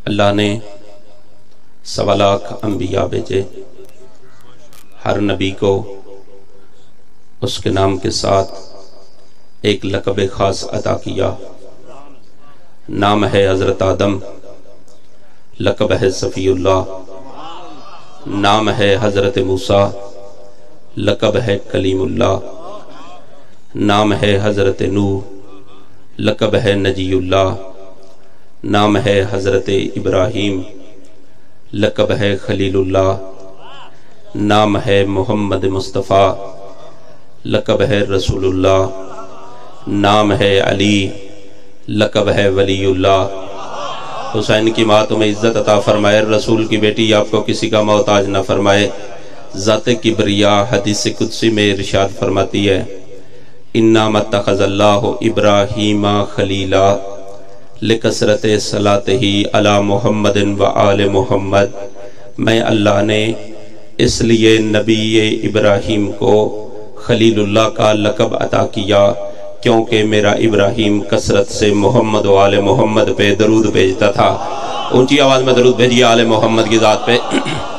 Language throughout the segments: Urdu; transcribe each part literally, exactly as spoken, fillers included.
اللہ نے سوا لاکھ انبیاء بھیجے، ہر نبی کو اس کے نام کے ساتھ ایک لقب خاص عطا کیا۔ نام ہے حضرت آدم، لقب ہے صفی اللہ۔ نام ہے حضرت موسیٰ، لقب ہے کلیم اللہ۔ نام ہے حضرت نوح، لقب ہے نجی اللہ۔ نام ہے حضرت ابراہیم، لقب ہے خلیل اللہ۔ نام ہے محمد مصطفیٰ، لقب ہے رسول اللہ۔ نام ہے علی، لقب ہے ولی اللہ۔ حسین کی ماں تمہیں عزت عطا فرمائے، رسول کی بیٹی آپ کو کسی کا محتاج نہ فرمائے۔ ذات کبریا حدیث قدسی میں ارشاد فرماتی ہے، انما اتخذ اللہ ابراہیم خلیلا لکثرت صلاتہ علی محمد و آل محمد۔ میں اللہ نے اس لیے نبی ابراہیم کو خلیل اللہ کا لقب عطا کیا کیونکہ میرا ابراہیم کثرت سے محمد و آل محمد پہ درود بھیجتا تھا۔ اونچی آواز میں درود بھیجیے آل محمد کی ذات پہ۔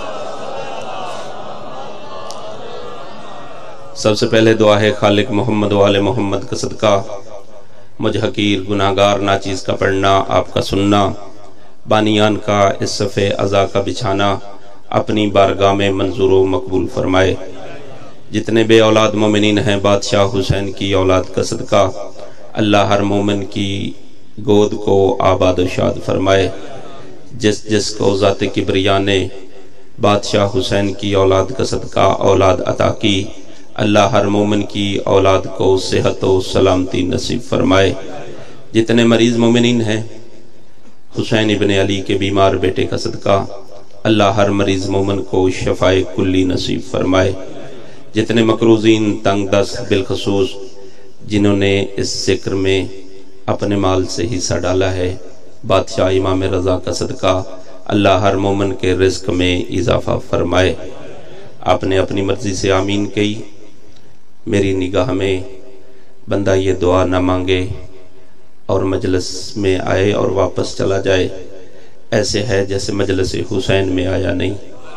سب سے پہلے دعا ہے خالق محمد و آل محمد کا صدقہ مجھ حقیر گناہگار ناچیز کا پڑھنا، آپ کا سننا، بانیان کا اس صفحے عزا کا بچھانا اپنی بارگاہ میں منظور و مقبول فرمائے۔ جتنے بے اولاد مومنین ہیں بادشاہ حسین کی اولاد کا صدقہ اللہ ہر مومن کی گود کو آباد و شاد فرمائے۔ جس جس کو ذات کبریا نے بادشاہ حسین کی اولاد کا صدقہ اولاد عطا کی اللہ ہر مومن کی اولاد کو صحت و سلامتی نصیب فرمائے۔ جتنے مریض مومنین ہیں حسین ابن علی کے بیمار بیٹے کا صدقہ اللہ ہر مریض مومن کو شفاء کلی نصیب فرمائے۔ جتنے مقروضین تنگ دست بالخصوص جنہوں نے اس ذکر میں اپنے مال سے حصہ ڈالا ہے بادشاہ امام رضا کا صدقہ اللہ ہر مومن کے رزق میں اضافہ فرمائے۔ آپ نے اپنی مرضی سے آمین کہی، میری نگاہ میں بندہ یہ دعا نہ مانگے اور مجلس میں آئے اور واپس چلا جائے، ایسے ہے جیسے مجلس حسین میں آیا نہیں۔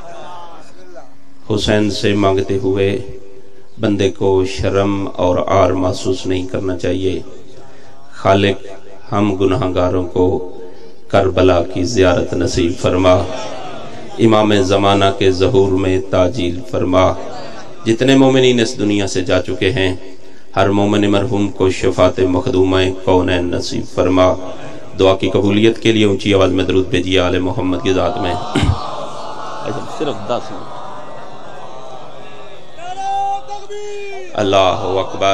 حسین سے مانگتے ہوئے بندے کو شرم اور عار محسوس نہیں کرنا چاہیے۔ خالق ہم گناہگاروں کو کربلا کی زیارت نصیب فرما، امام زمانہ کے ظہور میں تاجیل فرما۔ جتنے مومنین اس دنیا سے جا چکے ہیں ہر مومن مرحوم کو شفاعت مخدومہ کونین نصیب فرما۔ دعا کی قبولیت کے لیے اونچی آواز میں درود بھیجیے آل محمد کی ذات میں۔ صرف دس منٹ۔ اللہ اکبر۔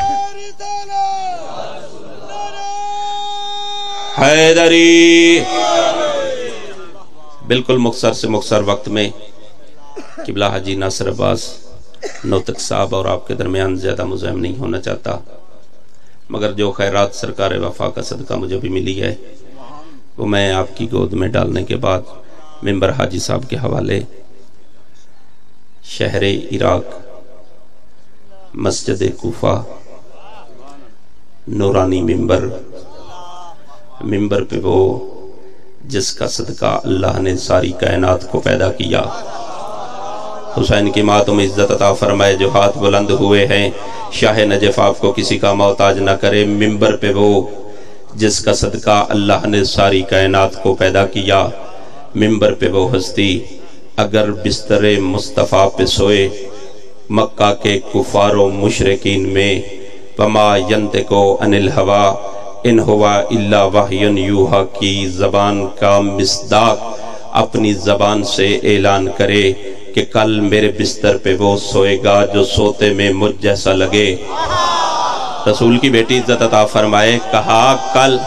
حیدری۔ بالکل مختصر سے مختصر وقت میں قبلہ حاجی ناصر عباس نوتک صاحب اور آپ کے درمیان زیادہ مزاحم نہیں ہونا چاہتا، مگر جو خیرات سرکار وفا کا صدقہ مجھے بھی ملی ہے وہ میں آپ کی گود میں ڈالنے کے بعد ممبر حاجی صاحب کے حوالے شہر عراق مسجد کوفہ نورانی ممبر ممبر پہ وہ جس کا صدقہ اللہ نے ساری کائنات کو پیدا کیا۔ حسین کی ماں تم عزت عطا فرمائے، جو ہاتھ بلند ہوئے ہیں شاہ نجف آپ کو کسی کا محتاج نہ کرے۔ ممبر پہ وہ جس کا صدقہ اللہ نے ساری کائنات کو پیدا کیا، ممبر پہ وہ ہستی اگر بستر مصطفیٰ پہ سوئے مکہ کے کفار و مشرکین میں وما ینطقو عن الہوا ان ہوا الا وحی یوحی کی زبان کا مصداق اپنی زبان سے اعلان کرے کہ کل میرے بستر پہ وہ سوئے گا جو سوتے میں مجھ جیسا لگے۔ رسول کی بیٹی عزت عطا فرمائے، کہا کل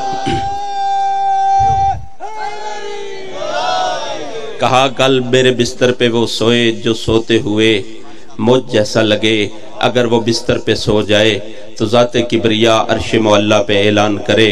کہا کل میرے بستر پہ وہ سوئے جو سوتے ہوئے مجھ جیسا لگے۔ اگر وہ بستر پہ سو جائے تو ذات کبریا عرش معلیٰ پہ اعلان کرے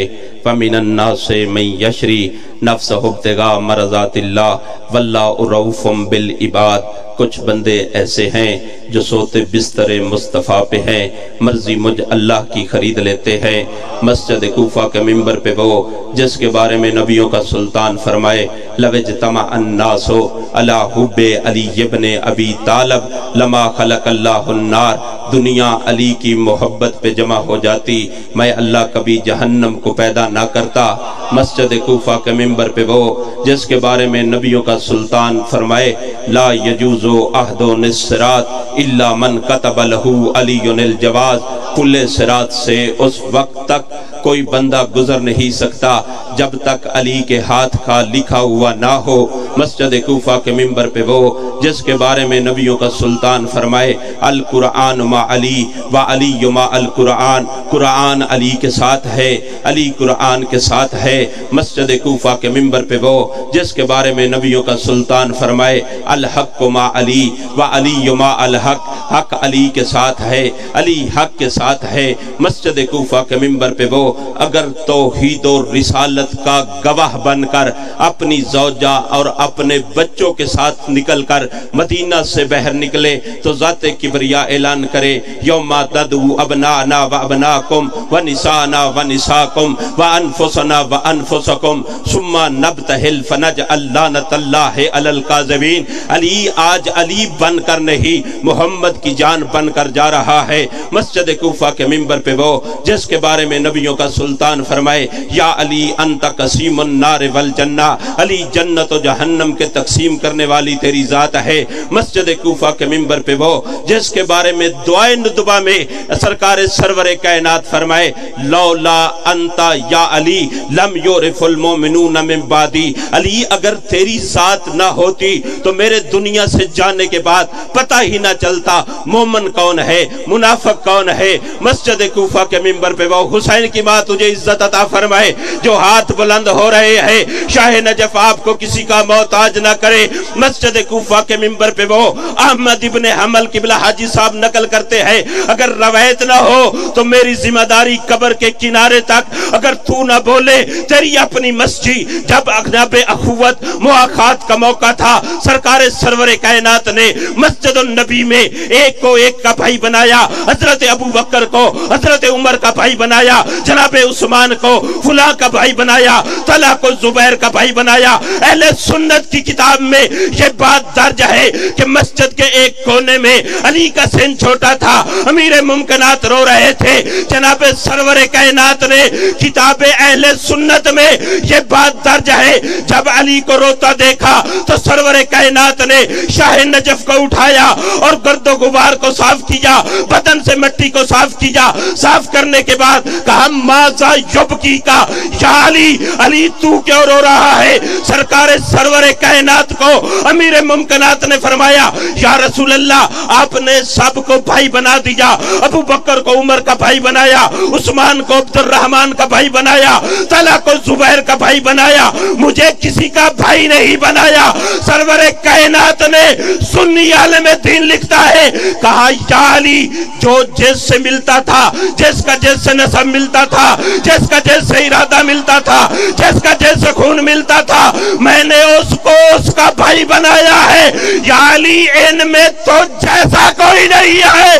فمن الناس من یشری نفسہ ابتغاء مرضات اللہ واللہ رؤوف بالعباد۔ کچھ بندے ایسے ہیں جو سوتے بستر مصطفیٰ پہ ہیں، مرضی مجھ اللہ کی خرید لیتے ہیں۔ مسجد کوفہ کے منبر پہ وہ جس کے بارے میں نبیوں کا سلطان فرمائے لو اجتمع الناس علی حب علی ابن ابی طالب لما خلق اللہ النار، دنیا علی کی محبت پہ جمع ہو جاتی میں اللہ کبھی جہنم کو پیدا نہ کرتا۔ مسجد کوفہ کے منبر پہ وہ جس کے بارے میں نبیوں کا سلطان فرمائے لا یجوز احد الصراط الا من کتب له علی الجواز، پل صراط سے اس وقت تک کوئی بندہ گزر نہیں سکتا جب تک علی کے ہاتھ کا لکھا ہوا نہ ہو۔ مسجد کوفہ کے منبر پہ وہ جس کے بارے میں نبیوں کا سلطان فرمائے القرآن مع علی و علی مع القرآن، قرآن علی کے ساتھ ہے، علی قرآن کے ساتھ ہے۔ مسجد کوفہ کے منبر پہ وہ جس کے بارے میں نبیوں کا سلطان فرمائے الحق مع علی و علی مع الحق، حق علی کے ساتھ ہے، علی حق کے ساتھ ہے۔ مسجد کوفہ کے منبر پہ وہ اگر توحید و رسالت کا گواہ بن کر اپنی زوجہ اور اپنے بچوں کے ساتھ نکل کر مدینہ سے باہر نکلے تو ذات کبریا اعلان کرے یوم تدعو ابنانا و ابناکم و نسانا و نساکم و انفسنا و انفسکم ثم نبتہل فنجعل لعنت اللہ علی الکاذبین۔ علی آج علی بن کر نہیں محمد کی جان بن کر جا رہا ہے۔ مسجد کوفہ کے منبر پہ وہ جس کے بارے میں نبیوں کا سلطان فرمائے یا علی انت قسیم النار والجنہ، علی جنت و جہنم کے تقسیم کرنے والی تیری ذات ہے۔ مسجد کوفہ کے منبر پہ وہ جس کے بارے میں دعائے ندبہ میں سرکار سرور کائنات فرمائے لولا انت یا علی لم یعرف المؤمنون من بعدی، علی اگر تیری ذات نہ ہوتی تو میرے دنیا سے جانے کے بعد پتہ ہی نہ چلتا مومن کون ہے منافق کون ہے۔ مسجد کوفہ کے منبر پہ وہ حسین کی ماں تجھے عزت عطا فرمائے جو ہاتھ بلند ہو رہے ہیں، شاہ نجف آپ کو کسی کا محتاج نہ کرے۔ مسجد کوفہ کے منبر پہ وہ احمد ابن حنبل قبلہ حاجی صاحب نقل کرتے ہیں اگر روایت نہ ہو تو میری ذمہ داری قبر کے کنارے تک اگر تو نہ بولے تیری اپنی مسجد۔ جب اجناب اخوت مواخات کا موقع تھا سرکار سرور کائنات نے مسجد النبی میں ایک کو ایک کا بھائی بنایا، حضرت ابو بکر کو حضرت عمر کا بھائی بنایا، جناب عثمان کو فلاں کا بھائی بنایا، طلحہ کو زبیر کا بھائی بنایا۔ اہل سنت کی کتاب میں یہ بات درج ہے کہ مسجد کے ایک کونے میں علی کا سن چھوٹا تھا، امیر ممکنات رو رہے تھے، جناب سرور کائنات نے کتاب اہل سنت میں یہ بات درج ہے جب علی کو روتا دیکھا تو سرور کائنات نے شاہ نجف کو اٹھایا اور گرد و غبار کو صاف کیا، بدن سے مٹی کو صاف کیا، صاف کرنے کے بعد کہا ماذا یبکی کا یا علی، علی تو کیوں رو رہا ہے؟ سرکار سرور کائنات کو امیر ممکنات نے فرمایا یا رسول اللہ آپ نے سب کو بھائی بنا دیا، ابو بکر کو عمر کا بھائی بنایا، عثمان کو عبد الرحمن کا بھائی بنایا، طلحہ کو زبیر کا بھائی بنایا، مجھے کسی کا بھائی نہیں بنایا۔ سرور کائنات نے سنی عالم دین لکھتا ہے کہا یا علی جو جس سے ملتا تھا، جس کا جس سے نسب ملتا تھا، جس کا جس سے ارادہ ملتا تھا، جس کا جس سے خون ملتا تھا، میں نے اس کو اس کا بھائی بنایا ہے۔ یا علی ان میں تو جیسا کوئی نہیں ہے۔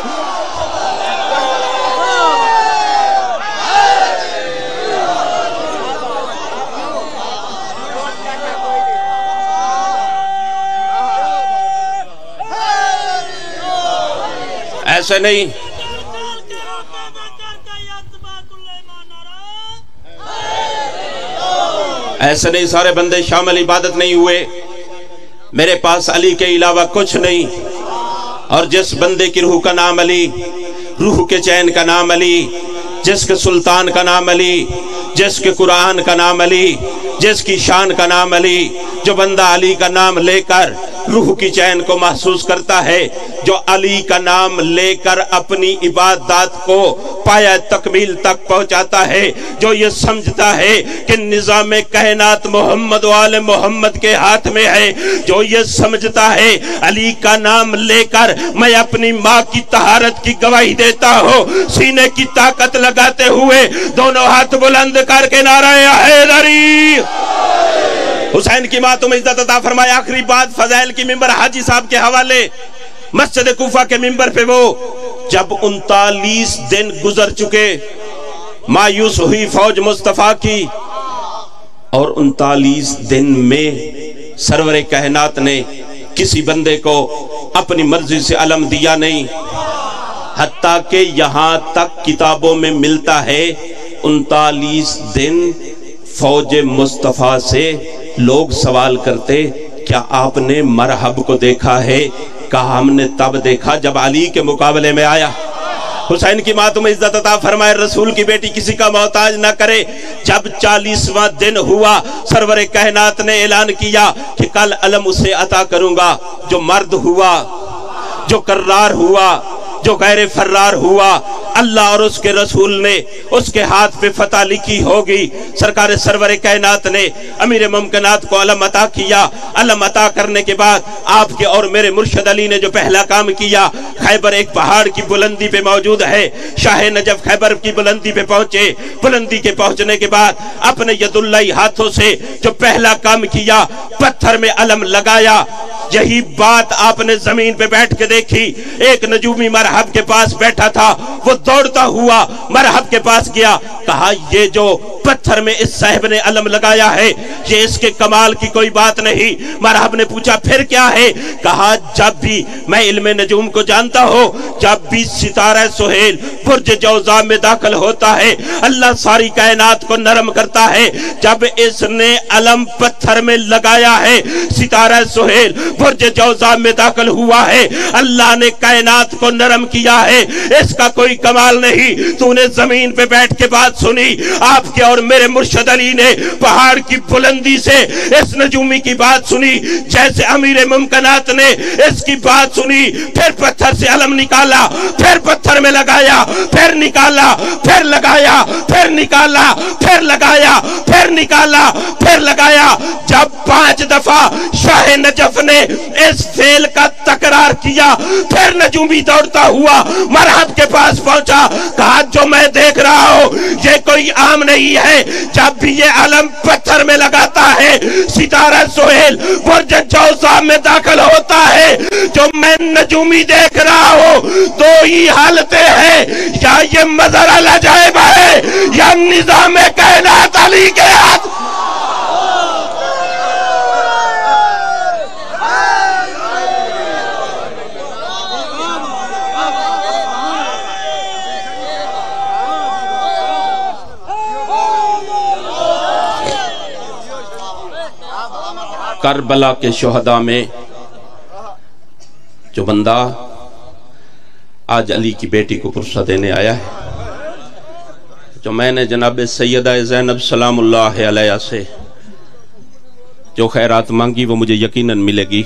ایسے نہیں، ایسے نہیں سارے بندے شامل عبادت نہیں ہوئے، میرے پاس علی کے علاوہ کچھ نہیں، اور جس بندے کی روح کا نام علی، روح کے چین کا نام علی، جس کے سلطان کا نام علی، جس کے قرآن کا نام علی، جس کی شان کا نام علی، جو بندہ علی کا نام لے کر روح کی چین کو محسوس کرتا ہے، جو علی کا نام لے کر اپنی عبادات کو پایا تکمیل تک پہنچاتا ہے، جو یہ سمجھتا ہے کہ نظام کائنات محمد و آل محمد کے ہاتھ میں ہے، جو یہ سمجھتا ہے علی کا نام لے کر میں اپنی ماں کی طہارت کی گواہی دیتا ہوں، سینے کی طاقت لگاتے ہوئے دونوں ہاتھ بلند کر کے نعرہ حیدری۔ حسین کی ماں تم عزت عطا فرمائے۔ آخری بات فضائل کی ممبر حاجی صاحب کے حوالے، مسجد کوفہ کے ممبر پہ وہ جب انتالیس دن گزر چکے، مایوس ہوئی فوج مصطفیٰ کی، اور انتالیس دن میں سرور کائنات نے کسی بندے کو اپنی مرضی سے علم دیا نہیں، حتیٰ کہ یہاں تک کتابوں میں ملتا ہے انتالیس دن فوج مصطفیٰ سے لوگ سوال کرتے کیا آپ نے مرحب کو دیکھا ہے؟ کہا ہم نے تب دیکھا جب علی کے مقابلے میں آیا۔ حسین کی ماں تم عزت عطا فرمائے، رسول کی بیٹی کسی کا محتاج نہ کرے۔ جب چالیسواں دن ہوا سرور کائنات نے اعلان کیا کہ کل علم اسے عطا کروں گا، جو مرد ہوا، جو کرار ہوا، جو غیر فرار ہوا، اللہ اور اس کے رسول نے اس کے ہاتھ پہ فتح لکھی ہوگی۔ سرکار سرور کائنات نے امیر ممکنات کو علم عطا کیا۔ علم عطا کرنے کے بعد آپ کے اور میرے مرشد علی نے جو پہلا کام کیا، خیبر ایک پہاڑ کی بلندی پہ موجود ہے، شاہ نجف خیبر کی بلندی پہ پہنچے۔ بلندی کے پہنچنے کے بعد اپنے ید اللہ ہاتھوں سے جو پہلا کام کیا، پتھر میں علم لگایا۔ یہی بات آپ نے زمین پہ بیٹھ کے دیکھی۔ ایک نجومی مرحب کے پاس بیٹھا تھا، وہ دوڑتا ہوا مرحب کے پاس گیا، کہا یہ جو پتھر میں اس صاحب نے علم لگایا ہے یہ اس کے کمال کی کوئی بات نہیں۔ مرحب نے پوچھا پھر کیا ہے؟ کہا جب بھی میں علم نجوم کو جانتا ہوں، جب بھی ستارہ سہیل برج جوزا میں داخل ہوتا ہے اللہ ساری کائنات کو نرم کرتا ہے۔ جب اس نے علم پتھر میں لگایا ہے، ستارہ سہیل برج جوزا میں داخل ہوا ہے، اللہ نے کائنات کو نرم کیا ہے۔ اس کا کوئی کمال نہیں۔ تو نے زمین پہ بیٹھ کے بات سنی، آپ کے اور میرے مرشد علی نے پہاڑ کی بلندی سے اس نجومی کی بات سنی، جیسے امیر ممکنات نے اس کی بات سنی، پھر پتھر سے علم نکالا، پھر پتھر میں لگایا، پھر نکالا، پھر لگایا، پھر نکالا، پھر لگایا، پھر نکالا، پھر لگایا۔ جب پانچ دفعہ شاہ نجف نے اس فعل کا تکرار کیا، پھر نجومی دوڑتا ہوا مرحب کے پاس پہنچا، کہا جو میں دیکھ رہا ہوں یہ کوئی عام نہیں ہے۔ جب بھی یہ علم پتھر میں لگاتا ہے، ستارہ سہیل برج جوزا میں داخل ہوتا ہے، جو میں نجومی دیکھ رہا ہوں دو ہی حالتیں ہیں، یا یہ مظہر العجائب ہے یا نظام کائنات علی کے ہاتھ۔ کربلا کے شہداء میں جو بندہ آج علی کی بیٹی کو پرسہ دینے آیا ہے، جو میں نے جناب سیدہ زینب سلام اللہ علیہ سے جو خیرات مانگی وہ مجھے یقیناً ملے گی۔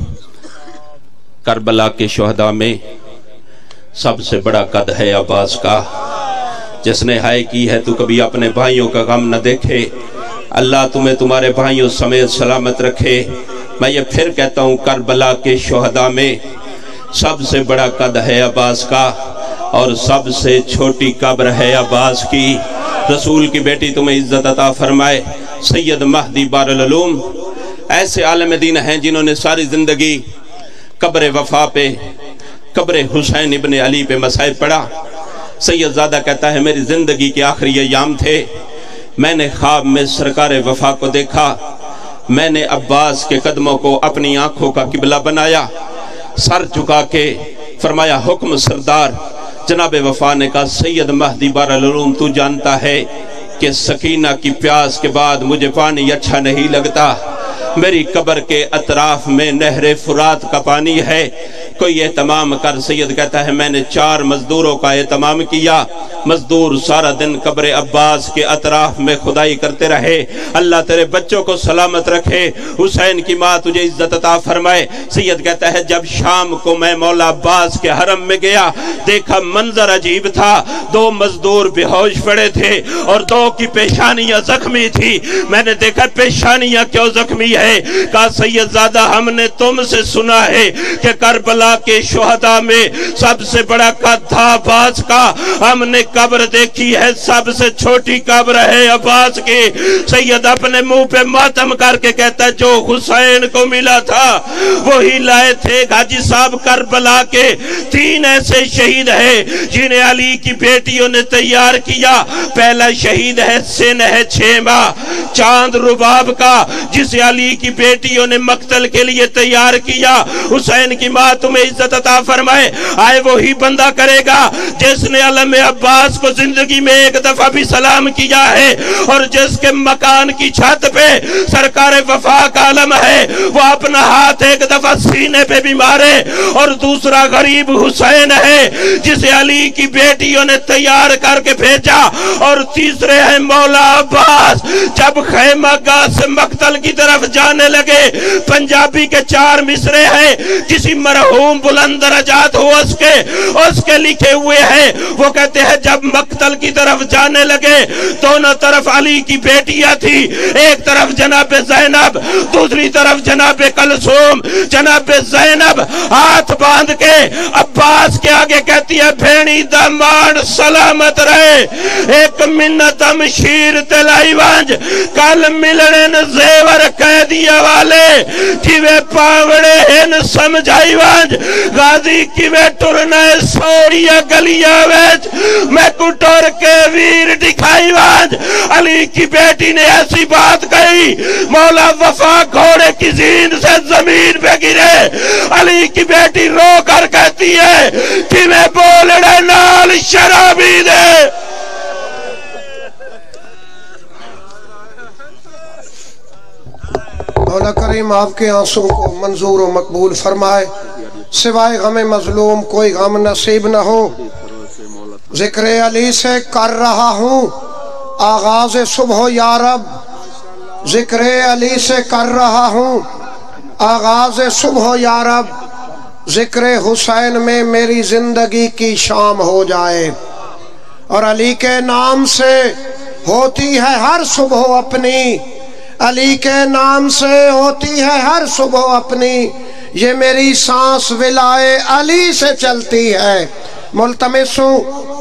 کربلا کے شہداء میں سب سے بڑا قد ہے عباس کا، جس نے ہائے کی ہے تو کبھی اپنے بھائیوں کا غم نہ دیکھے، اللہ تمہیں تمہارے بھائیوں سمیت سلامت رکھے۔ میں یہ پھر کہتا ہوں کربلا کے شہداء میں سب سے بڑا قد ہے عباس کا، اور سب سے چھوٹی قبر ہے عباس کی۔ رسول کی بیٹی تمہیں عزت عطا فرمائے۔ سید مہدی بار العلوم ایسے عالم دین ہیں جنہوں نے ساری زندگی قبر وفا پہ، قبر حسین ابن علی پہ مسائب پڑھا۔ سید زادہ کہتا ہے میری زندگی کے آخری ایام تھے، میں نے خواب میں سرکار وفا کو دیکھا، میں نے عباس کے قدموں کو اپنی آنکھوں کا قبلہ بنایا، سر جھکا کے فرمایا حکم سردار۔ جناب وفا نے کہا سید مہدی بار العلوم تو جانتا ہے کہ سکینہ کی پیاس کے بعد مجھے پانی اچھا نہیں لگتا، میری قبر کے اطراف میں نہر فرات کا پانی ہے، کوئی اہتمام کر۔ سید کہتا ہے میں نے چار مزدوروں کا اہتمام کیا، مزدور سارا دن قبر عباس کے اطراف میں خدائی کرتے رہے۔ اللہ تیرے بچوں کو سلامت رکھے، حسین کی ماں تجھے عزت عطا فرمائے۔ سید کہتا ہے جب شام کو میں مولا عباس کے حرم میں گیا، دیکھا منظر عجیب تھا، دو مزدور بے ہوش پڑے تھے اور دو کی پیشانیاں زخمی تھی۔ میں نے دیکھا پیشانیاں کیوں زخمی ہے؟ کہا سید زادہ ہم نے تم سے سنا ہے کہ کربلا کے شہداء میں سب سے بڑا قد تھا عباس کا، ہم نے قبر دیکھی ہے سب سے چھوٹی قبر ہے عباس کی۔ سید اپنے منہ پہ ماتم کر کے کہتا ہے جو حسین کو ملا تھا وہی لائے تھے۔ حاجی صاحب کربلا کے تین ایسے شہید ہیں جنہیں علی کی بیٹیوں نے تیار کیا۔ پہلا شہید ہے سن ہے چھ ماہ چاند رباب کا، جسے علی کی بیٹیوں نے مقتل کے لیے تیار کیا۔ حسین کی ماں تمہیں عزت عطا فرمائے، آئے وہی بندہ کرے گا جس نے علم عباس کو زندگی میں ایک دفعہ بھی سلام کیا ہے، اور جس کے مکان کی چھت پہ سرکار وفا کا علم ہے وہ اپنا ہاتھ ایک دفعہ سینے پہ بھی مارے۔ اور دوسرا غریب حسین ہے جسے علی کی بیٹیوں نے تیار کر کے بھیجا۔ اور تیسرے ہیں مولا عباس، جب خیمہ گاہ سے مقتل کی طرف جانے لگے، پنجابی کے چار مصرے ہیں کسی مرحوم بلند درجات ہو اس کے اس کے لکھے ہوئے ہیں۔ وہ کہتے ہیں جب مقتل کی طرف جانے لگے دونوں طرف علی کی بیٹیاں تھی، ایک طرف جناب زینب دوسری طرف جناب کلثوم۔ جناب زینب ہاتھ باندھ کے عباس کے آگے کہتی ہے بھینی دامان سلامت رہے، ایک منتم شیر تلائی وانج کل ملنے زیور قیدیہ والے کیوے پاوڑے ہن سمجھائی وانج غازی کیوے ٹرنے سوڑیا گلیا ویج میں کٹور کے ویر دکھائی وانج۔ علی کی بیٹی نے ایسی بات کہی مولا وفا گھوڑے کی زیند سے زمین پہ گرے۔ علی کی بیٹی رو کر کہتی ہے کہ میں بولڑے نال شرابی دے۔ مولا کریم آپ کے آنسوں کو منظور و مقبول فرمائے، سوائے غم مظلوم کوئی غم نصیب نہ ہو۔ ذکر علی سے کر رہا ہوں آغاز صبح یا رب، ذکر علی سے کر رہا ہوں آغاز صبح یا رب، ذکر حسین میں میری زندگی کی شام ہو جائے۔ اور علی کے نام سے ہوتی ہے ہر صبح اپنی، علی کے نام سے ہوتی ہے ہر صبح اپنی، یہ میری سانس ولائے علی سے چلتی ہے۔ ملتمس ہوں